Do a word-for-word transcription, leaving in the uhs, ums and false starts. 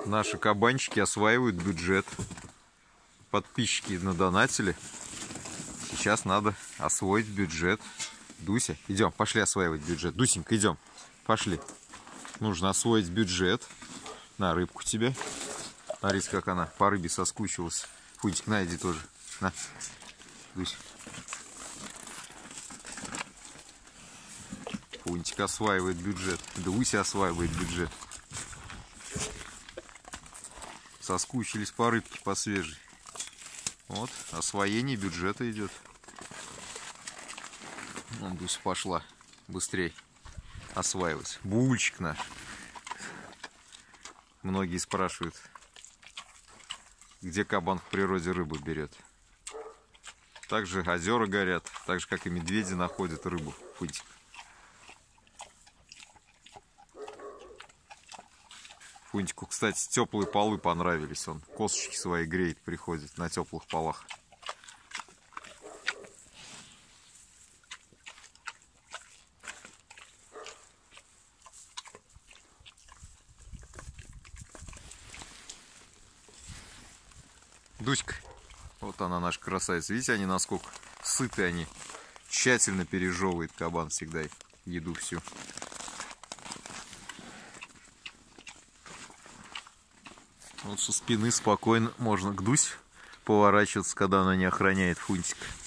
Наши кабанчики осваивают бюджет. Подписчики надонатили. Сейчас надо освоить бюджет. Дуся, идем, пошли осваивать бюджет. Дусенька, идем, пошли. Нужно освоить бюджет. На, рыбку тебе. Смотрите, как она по рыбе соскучилась. Фунтик, на, иди тоже. На, Дуся. Фунтик осваивает бюджет. Дуся осваивает бюджет. Соскучились по рыбке, по свежей. Вот, освоение бюджета идет. Вон Дуся пошла быстрее осваивать. Бульчик наш. Многие спрашивают, где кабан в природе рыбу берет. Также озера горят, так же как и медведи находят рыбу. Фунтик. Фунтику, кстати, теплые полы понравились. Он косточки свои греет, приходит на теплых полах. Дуська, вот она, наша красавица. Видите, они насколько сыты они. Тщательно пережевывает кабан всегда еду всю. Вот со спины спокойно можно к Дусе поворачиваться, когда она не охраняет Фунтика.